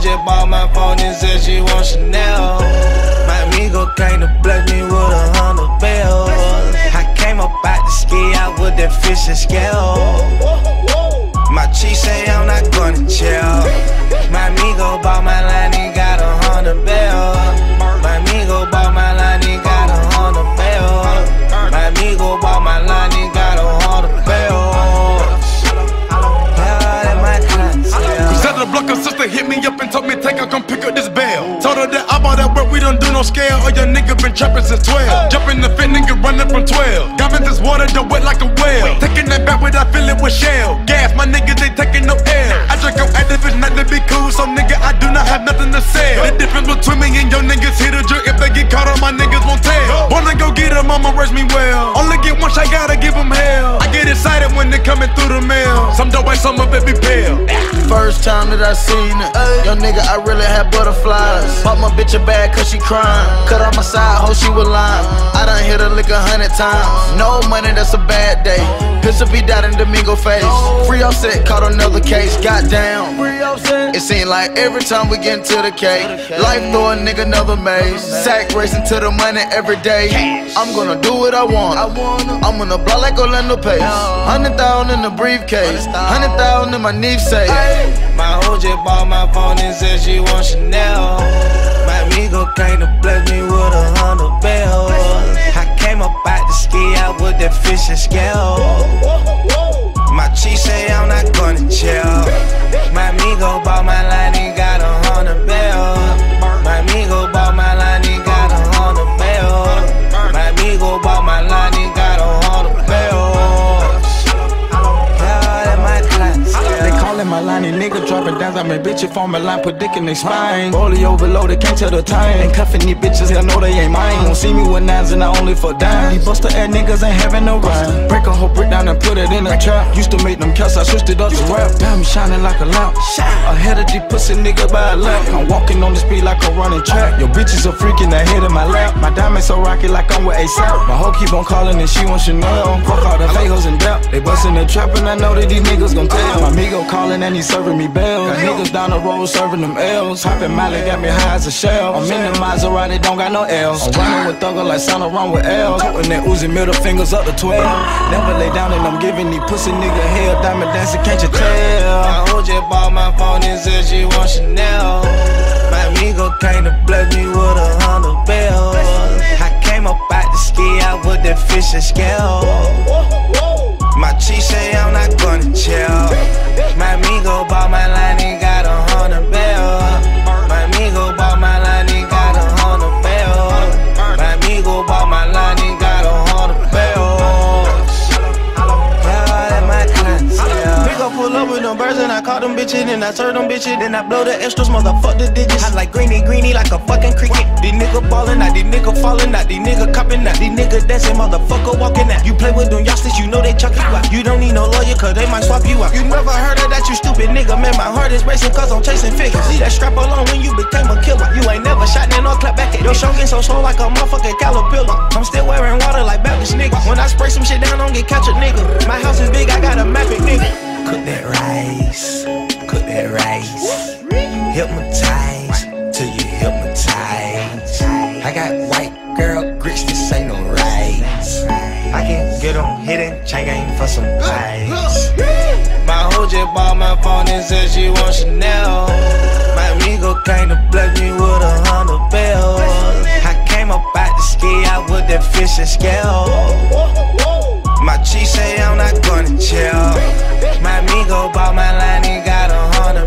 hoe just bought my phone and said she want Chanel. My amigo came to bless me with 100 bills. I came up out the ski out with that fish and scale. My chief say I'm not gonna chill. My amigo bought my line, he got 100 bills. My amigo bought my line, he got 100 bills. My amigo bought my line, he got 100 bills. The blocker sister hit me up and told me take her, come pick up this bell. Told her that I'm all that work, we don't do no scale. Or your nigga been trapping since 12. Jumping the fit, nigga running from 12. Got in this water, the wet like a whale. Taking that back without filling with shell. Gas, my niggas they taking no L. I drink on activist, not to be cool, so nigga I do not have nothing to sell. The difference between me and your niggas hit a jerk. If they get caught on, my niggas won't tell. Wanna go get her, mama raise me well. Only get one shot, gotta give them hell. I get excited when they coming through the mail. Some dope white, some of it be pale. First time that I seen it, young nigga, I really had butterflies. Bought my bitch a bag cause she crying. Cut off my side, hoe she was lying. I done hit her lick 100 times. No money, that's a bad day. Pistol be died in Domingo face. Free offset, caught another case. Goddamn, it seemed like every time we get into the cake, life throw a nigga another maze. Sack racing to the money every day. I'm gonna do what I want. I'm gonna block like Orlando Pace. 100,000 in the briefcase, 100,000 in my knee safe. My hoe just bought my phone and said she want Chanel. My amigo came to bless me with 100 bills. I came up out the ski out with that fish and scale. My chief say I'm not gonna chill. My amigo bought my line, he got 100 bills. My amigo bought my line, he got 100 bills. My amigo bought my line, he got 100 bills. They callin' my line, these niggas dropping downs. I mean, bitches form a line, put dick in their spine. Rollie overloaded, can't tell the time. Ain't cuffin' these bitches, hell no, they ain't mine. Won't see me with nines and I only for dimes. These buster ass niggas ain't having no rhyme. Break a whole brick down and put it in a trap. Used to make them cuss, I switched it up to rap. Diamond shining like a lamp. Ahead of these pussy niggas by a lap. I'm walking on the speed like a running track. Your bitches are freaking ahead of my lap. My diamonds so rocky like I'm with ASAP. My hoe keep on calling and she want Chanel. Fuck all the fake hoes in depth. They bustin' the trap and I know that these niggas gon' tell. My amigo calling and he serving me bells. Got niggas down the road serving them L's. Hoppin' Miley got me high as a shell. I'm in the Maserati, don't got no L's. I'm running with Thugger like Santa run with L's. Totin' that Uzi, middle fingers up to 12. Never lay down and I'm giving these pussy nigga hell. Diamond dancing, can't you tell? My hoe just bought my phone and said she want Chanel. My amigo came to bless me with 100 bills. I came up out the ski out with that fish and scale. My chief say I'm not gonna chill. My amigo bought my line, he got 100 bills. My amigo bought my line, he got 100 bills. My amigo bought my line, he got 100 bills. Pick up, pull up with them birds and I caught them bitches. Then I serve them bitches, then I blow the extras, motherfuck the digits. I like greeny like a fucking cricket. These niggas ballin' out, these niggas fallin' out, these niggas coppin' out, these niggas dancing, motherfucker walking out. You play with them youngsters, you know they chuck you out. You don't need no lawyer, cause they might swap you out. You never heard of that, you stupid nigga. Man, my heart is racing cause I'm chasing figures. See that strap alone when you became a killer. You ain't never shot, then no clap back at your show getting so slow like a motherfucking caterpillar. I'm still wearing water like Baptist nigga. When I spray some shit down, don't get catch a nigga. My house is big, I got a map it, nigga. Cook that rice, cook that rice. Hypnotize till you hypnotize. I got white girl grits, this ain't no rice. I can get them hidden, chain game for some pies. My hoe just bought my phone and said she want Chanel. My amigo came to bless me with 100 bills. I came up out the ski out with that fish and scale. My chief say I'm not gonna chill. My amigo bought my line, he got 100